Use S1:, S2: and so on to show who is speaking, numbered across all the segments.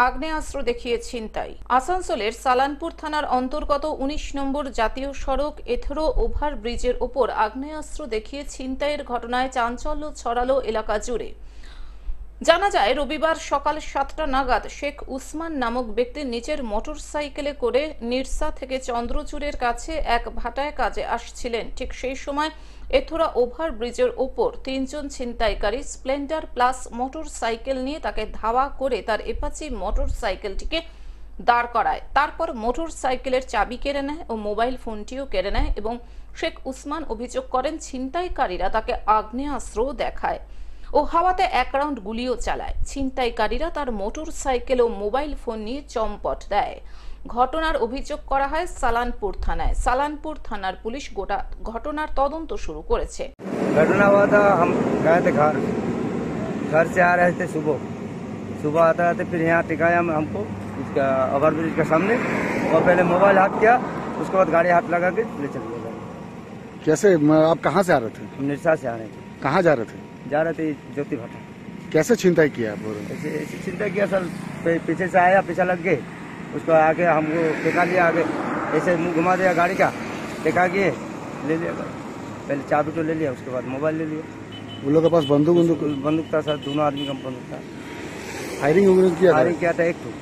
S1: আগ্নেয়াস্ত্র দেখিয়ে ছিনতাই। আসানসোলের সালানপুর থানার অন্তর্গত ১৯ নম্বর জাতীয় সড়ক এথেরো ওভারব্রিজের ওপর আগ্নেয়াস্ত্র দেখিয়ে ছিনতাইয়ের ঘটনায় চাঞ্চল্য ছড়ালো এলাকা জুড়ে। জানা যায়, রবিবার সকাল ৭টা নাগাদ শেখ উসমান নামক ব্যক্তি নিজের মোটরসাইকেলে করে নিরসা থেকে চন্দ্রচূড়ের কাছে এক ভাটায় কাজে আসছিলেন। ঠিক সেই সময় এথোরা ওভারব্রিজের ওপর ৩ জন ছিনতাইকারী স্প্লেন্ডার প্লাস মোটরসাইকেল নিয়ে তাকে ধাওয়া করে তার অ্যাপাচি মোটরসাইকেলটিকে দাঁড় করায়। তারপর মোটরসাইকেলের চাবি কেড়ে নেয় ও মোবাইল ফোনটিও কেড়ে নেয় এবং শেখ উসমান অভিযোগ করেন ছিনতাইকারীরা তাকে আগ্নেয়াস্ত্র দেখায় ও হাওয়াতে ১ রাউন্ড গুলিও চালায়। ছিনতাইকারীরা তার মোটরসাইকেল ও মোবাইল ফোন নিয়ে চম্পট দেয়। ঘটনার অভিযোগ করা হয় সালানপুর থানায়। সালানপুর থানার পুলিশ গোটা ঘটনার তদন্ত শুরু করেছে।
S2: घटना हुआ था, हम गए थे घर से आ रहे थे सुबह आते आते फिर यहाँ टिकाया हमको इसका ओवरब्रिज के सामने, और पहले मोबाइल हाथ किया, उसके बाद गाड़ी हाथ लगा के ले चल गया।
S3: कैसे आप कहाँ से आ रहे थे?
S2: हम निरसा से आ रहे थे।
S3: कहाँ जा रहे थे?
S2: जा रहे थे ज्योति भाटा।
S3: कैसे छिनताई किया आप?
S2: ऐसे चिंता किया सर, पीछे से आया, पीछे लग गए, उसको आके हमको टिका लिया, आगे ऐसे मुंह घुमा दिया गाड़ी का, टिका के ले लिया। पहले चाबी तो ले लिया, उसके बाद मोबाइल ले लिया।
S3: उन लोगों के पास
S2: बंदूक था सर, दोनों आदमी का बंदूक था।
S3: फायरिंग
S2: किया था एक तो।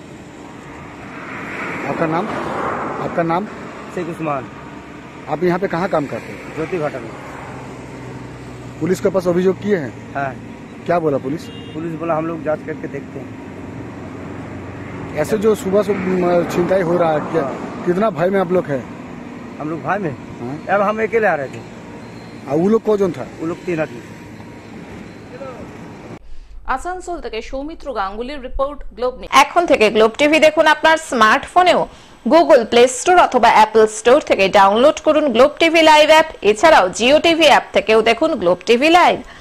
S3: आपका नाम?
S2: शेख उस्मान।
S3: आप यहाँ पे कहाँ काम करते हैं?
S2: ज्योति भाटा में।
S3: पुलिस के पास अभियोग किए हैं?
S2: हाँ।
S3: क्या बोला पुलिस?
S2: बोला हम लोग जांच करके देखते हैं।
S3: ऐसे जो सुबह से छिनताई हो रहा है, क्या कितना भय में आप लोग हैं?
S2: हम लोग भाई में,
S3: हाँ?
S2: अब हम अकेले आ रहे थे।
S3: वो लोग कौन था?
S2: वो लोग 3 आदमी।
S1: আসানসোল থেকে সৌমিত্র গাঙ্গুলির রিপোর্ট, গ্লোব নিউজ। এখন থেকে গ্লোব টিভি দেখুন আপনার স্মার্টফোনেও। গুগল প্লে স্টোর অথবা অ্যাপল স্টোর থেকে ডাউনলোড করুন গ্লোব টিভি লাইভ অ্যাপ। এছাড়াও জিও টিভি অ্যাপ থেকেও দেখুন গ্লোব টিভি লাইভ।